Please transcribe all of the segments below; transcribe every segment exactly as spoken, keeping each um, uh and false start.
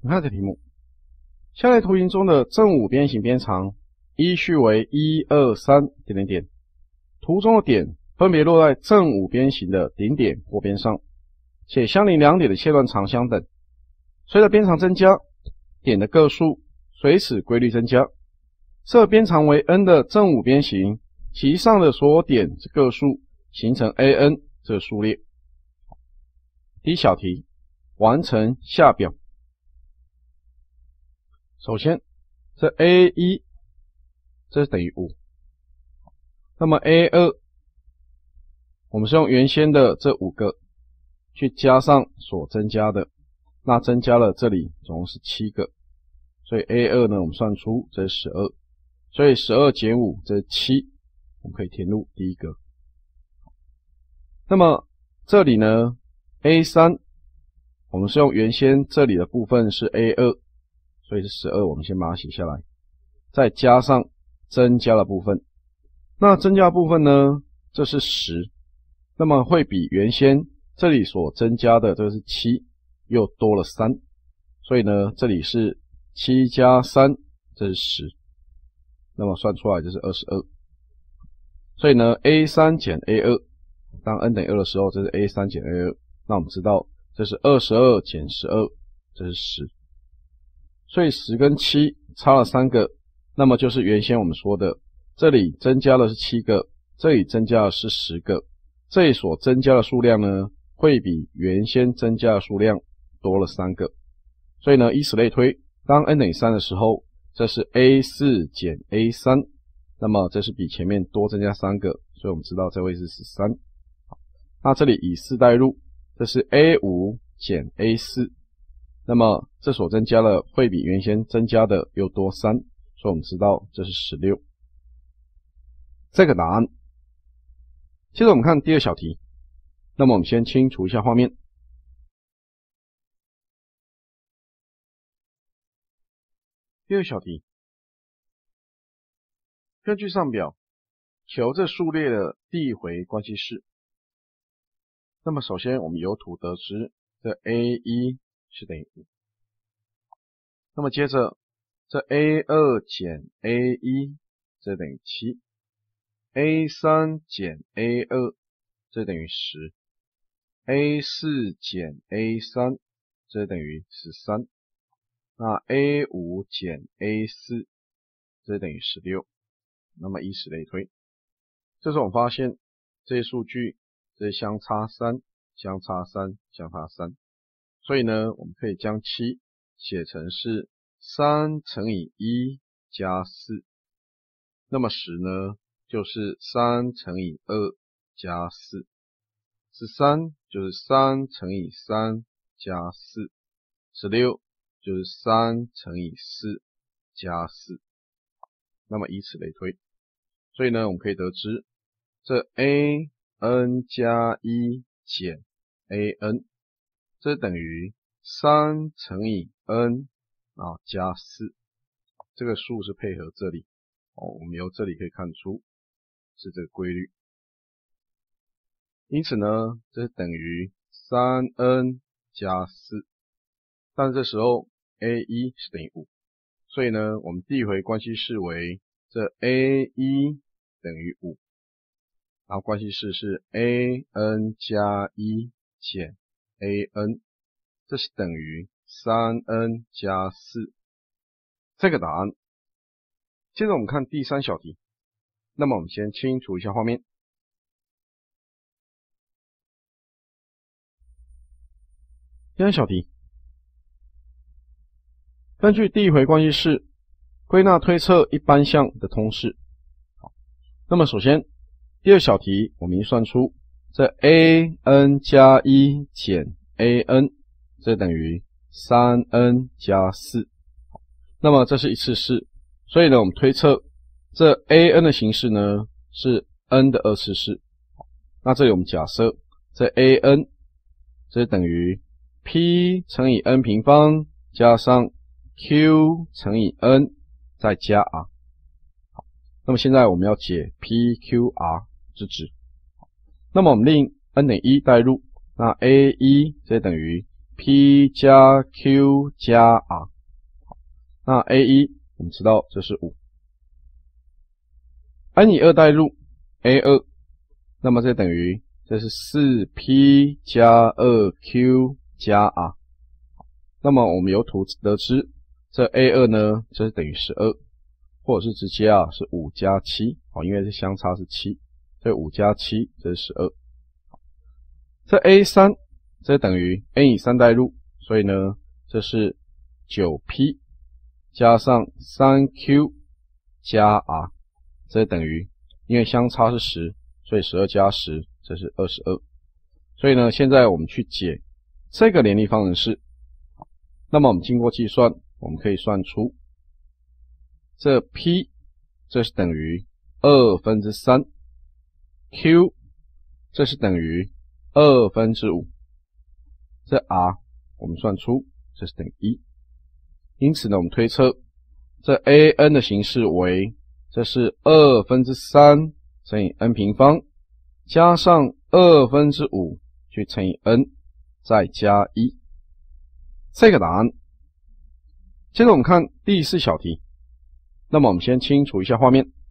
你看这题目，下列图形中的正五边形边长依序为一、二、三点点点，图中的点分别落在正五边形的顶点或边上，且相邻两点的切断长相等。随着边长增加，点的个数随此规律增加。设边长为 n 的正五边形，其上的所有点之个数形成 A N 这个数列。第一小题，完成下表。首先，这 A 一 这是等于五，那么 A 二 我们是用原先的这五个去加上所增加的，那增加了这里总共是七个，所以 A 二 呢我们算出这是十二，所以十二减五这是七，我们可以填入第一个。那么这里呢 A 三 我们是用原先这里的部分是 A 二，所以是十二，我们先把它写下来，再加上增加的部分。那增加的部分呢，这是十，那么会比原先这里所增加的这个是七，又多了三，所以呢，这里是七加三，这是十，那么算出来就是二十二。所以呢 ，A 三 减 A 二，当 n 等于二的时候，这是 A 三 减 A 二，那我们知道这是二十二减十二，这是十。所以十跟七差了三个，那么就是原先我们说的，这里增加的是七个，这里增加的是十个，这里所增加的数量呢，会比原先增加的数量多了三个。所以呢，以此类推，当 n 等于三的时候，这是 A 四 减 A 三，那么这是比前面多增加三个，所以我们知道这位是十三。那这里以四代入，这是 A 五 减 A 四，那么这所增加的会比原先增加的又多三，所以我们知道这是十六。这个答案。接着我们看第二小题，那么我们先清除一下画面。第二小题，根据上表，求这数列的递回关系式。那么首先我们由图得知，这 A 一 是等于五。那么接着，这 A 二 减 A 一 这等于七。A 三 减 A 二 这等于十。A 四 减 A 三 这等于十三。那 A 五 减 A 四 这等于十六。那么以此类推。这时候我们发现这些数据这是相差三，相差三，相差三。所以呢，我们可以将七写成是三乘以一加四。那么十呢，就是三乘以二加四。十三就是三乘以三加四。十六就是三乘以四加四。那么以此类推。所以呢，我们可以得知，这 A n 加一减 A n， 这等于三乘以 n 啊加四，这个数是配合这里哦，我们由这里可以看出是这个规律。因此呢，这是等于 三 n 加四，但这时候 A 一 是等于五，所以呢，我们递回关系式为这 A 一 等于五。然后关系式是 A n 加一减 A n， 这是等于 三 n 加四，这个答案。接着我们看第三小题，那么我们先清除一下画面。第三小题，根据递回关系式归纳推测一般项的通式。好，那么首先第二小题，我们已算出这 A n 加一减 A n， 这等于 三 n 加四。那么这是一次式，所以呢，我们推测这 A n 的形式呢是 n 的二次式。那这里我们假设这 A n 这等于 P 乘以 n 平方加上 Q 乘以 n 再加 r。好，那么现在我们要解 P Q R 之值。那么我们令 n 等于一代入，那 A 一 这等于 P 加 Q 加 R。那 A 一 我们知道这是五 ，n 以二代入 A 二，那么这等于这是 四 P 加 二 Q 加 R。那么我们由图得知，这 A 二 呢，这是等于十二，或者是直接啊是五加七，好，因为这相差是七，所以五加七这是十二。这 A 三 这等于 n 以三代入，所以呢这是 九 P 加上 三 Q 加 R， 这等于因为相差是十，所以十二加十这是二十二。所以呢现在我们去解这个联立方程式，那么我们经过计算，我们可以算出这 P 这是等于二分之三 ，Q 这是等于二分之五，这 R 我们算出这是等于一。因此呢，我们推测这 A N 的形式为这是二分之三乘以 n 平方加上二分之五去乘以 n 再加一。这个答案。接着我们看第四小题，那么我们先清除一下画面。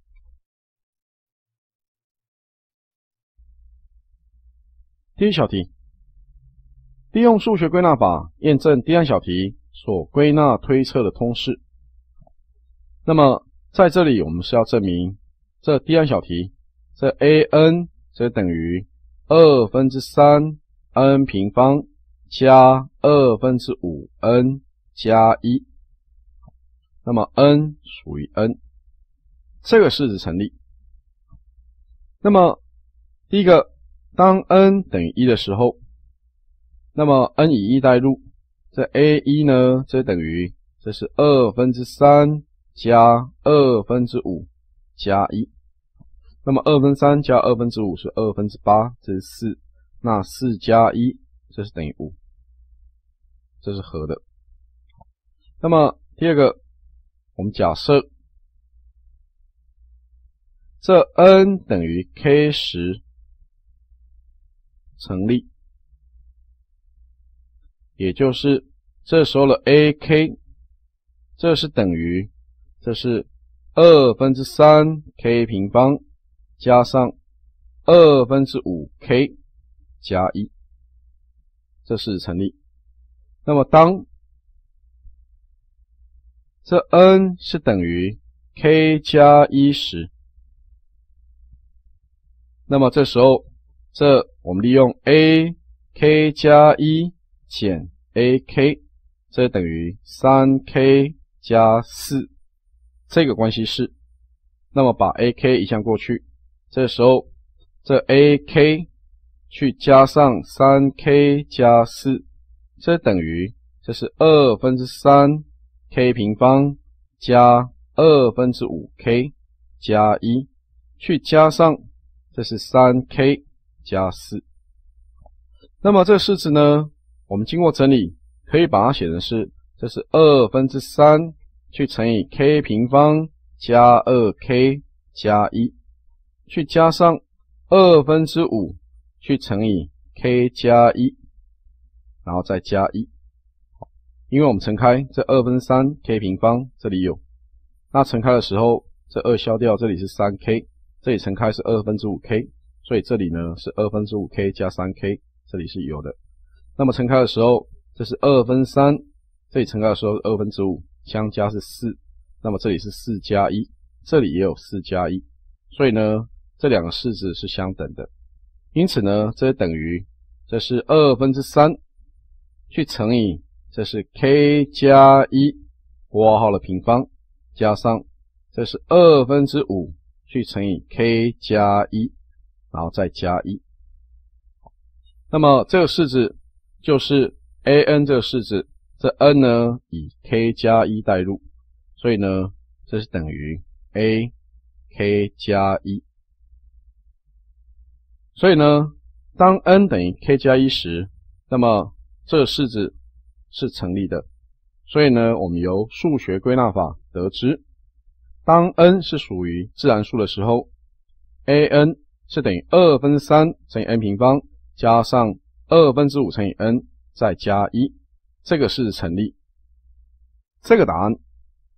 第一小题，利用数学归纳法验证第二小题所归纳推测的通式。那么在这里我们是要证明这第二小题，这 A N 这等于二分之三 n 平方加二分之五 n 加一，那么 n 属于 n， 这个式子成立。那么第一个，当 n 等于一的时候，那么 n 以一代入，这 A 一 呢，这等于这是二分之三加二分之五加一，那么二分之三加二分之五是二分之八，这是四，那四加一这是等于五，这是合的。那么第二个，我们假设这 n 等于 k 十成立，也就是这时候的 A K 这是等于这是二分之三 k 平方加上二分之五 k 加一，这是成立。那么当这 n 是等于 k 加一时，那么这时候这我们利用 a k 加一减 a k， 这等于 三 k 加四这个关系式。那么把 a k 移项过去，这时候这 a k 去加上 三 k 加四，这等于这是二分之三 k 平方加二分之五 k 加一，去加上这是 三 k 加四。那么这个式子呢，我们经过整理，可以把它写成是这是二分之三去乘以 k 平方加 二 k 加一，去加上二分之五去乘以 k 加一，然后再加一。因为我们乘开这二分之三 k 平方这里有，那乘开的时候这二消掉，这里是 三 k， 这里乘开是二分之五 k， 所以这里呢是二分之五 k 加 三 k， 这里是有的。那么乘开的时候这是二分之三，这里乘开的时候二分之五，相加是四，那么这里是四加一，这里也有四加一，所以呢这两个式子是相等的。因此呢这等于这是二分之三去乘以这是 k 加一括号的平方加上这是二分之五去乘以 k 加一，然后再加一。那么这个式子就是 A N 这个式子，这 n 呢以 k 加一代入，所以呢这是等于 a k 加一。所以呢当 n 等于 k 加一时，那么这个式子是成立的。所以呢我们由数学归纳法得知，当 n 是属于自然数的时候， A N 是等于二分之三乘以 n 平方加上二分之五乘以 n 再加一，这个是成立。这个答案